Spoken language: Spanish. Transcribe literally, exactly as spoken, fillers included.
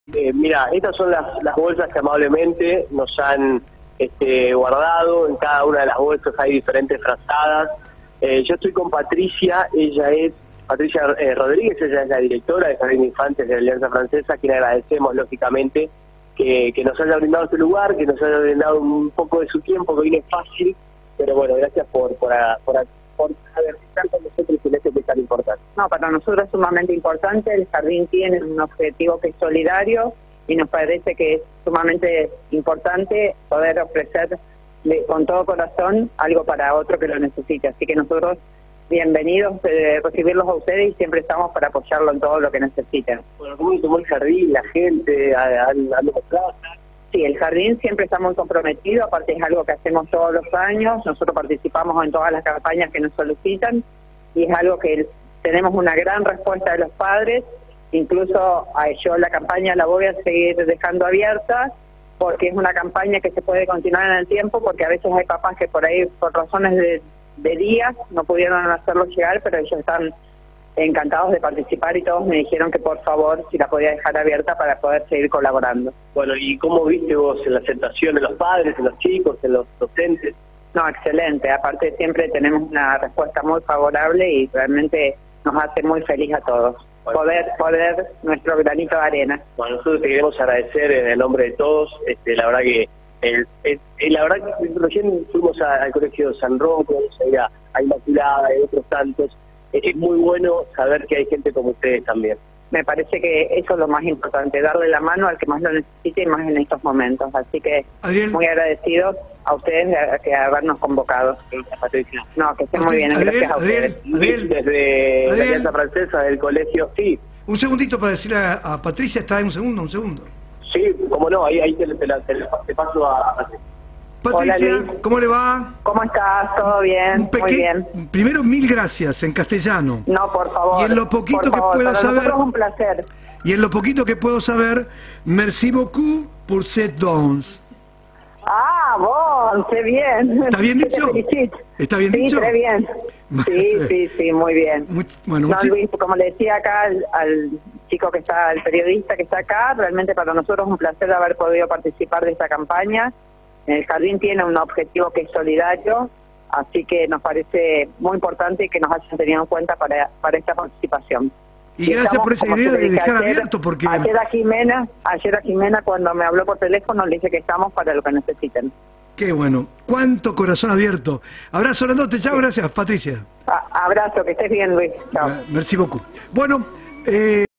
Eh, mira, estas son las, las bolsas que amablemente nos han este, guardado. En cada una de las bolsas hay diferentes frazadas. Eh, yo estoy con Patricia, ella es Patricia eh, Rodríguez, ella es la directora de Jardín de Infantes de la Alianza Francesa, a quien agradecemos lógicamente que, que nos haya brindado este lugar, que nos haya brindado un poco de su tiempo, que viene fácil, pero bueno, gracias por por, por, por averiguar con nosotros en este que es tan importante. No, para nosotros es sumamente importante. El jardín tiene un objetivo que es solidario y nos parece que es sumamente importante poder ofrecer con todo corazón algo para otro que lo necesite. Así que nosotros bienvenidos de recibirlos a ustedes y siempre estamos para apoyarlo en todo lo que necesiten. Bueno, ¿cómo tomó el jardín, la gente, han demostrado? Sí, el jardín siempre está muy comprometido, aparte es algo que hacemos todos los años, nosotros participamos en todas las campañas que nos solicitan y es algo que tenemos una gran respuesta de los padres. Incluso yo la campaña la voy a seguir dejando abierta porque es una campaña que se puede continuar en el tiempo, porque a veces hay papás que por ahí por razones de, de días no pudieron hacerlo llegar, pero ellos están encantados de participar y todos me dijeron que por favor si la podía dejar abierta para poder seguir colaborando. Bueno, ¿y cómo viste vos en la aceptación de los padres, en los chicos, en los docentes? No, excelente, aparte siempre tenemos una respuesta muy favorable y realmente nos hace muy feliz a todos. Bueno. Poder, poder nuestro granito de arena. Bueno, nosotros te queremos agradecer en el nombre de todos, este, la verdad que el, el, el, la verdad que recién fuimos a, al colegio San Roque, a, a Inmaculada y otros tantos. Es muy bueno saber que hay gente como ustedes también. Me parece que eso es lo más importante, darle la mano al que más lo necesite y más en estos momentos. Así que Adriel, muy agradecidos a ustedes de, de habernos convocado. Gracias, Patricia. No, que estén muy bien, Adriel, gracias a Adriel, ustedes. Adriel, Desde Adriel. la Alianza Francesa, del colegio, sí. Un segundito para decirle a, a Patricia, está ahí un segundo, un segundo. Sí, como no, ahí, ahí te, te, te, te paso a Patricia. Patricia, Hola, Luis. ¿cómo le va? ¿Cómo estás? ¿Todo bien? Un peque- Muy bien. Primero, mil gracias en castellano. No, por favor. Y en lo poquito por que favor, puedo para saber- nosotros es un placer. Y en lo poquito que puedo saber, merci beaucoup pour ces dons. Ah, vos, qué bien. ¿Está bien Te dicho? felicito. ¿Está bien sí, dicho? Sí, bien. Sí, sí, sí, muy bien. Muy- bueno, No, muchi- Luis, como le decía acá al, al chico que está, al periodista que está acá, realmente para nosotros es un placer haber podido participar de esta campaña. El jardín tiene un objetivo que es solidario, así que nos parece muy importante que nos hayan tenido en cuenta para, para esta participación. y gracias estamos, por esa como idea te de dije dejar ayer, abierto, porque... Ayer a Jimena, ayer a Jimena cuando me habló por teléfono le dije que estamos para lo que necesiten. Qué bueno, cuánto corazón abierto. Abrazo grandote, chao, gracias, Patricia. A- abrazo, que estés bien, Luis. Chao. Merci beaucoup. Bueno, eh...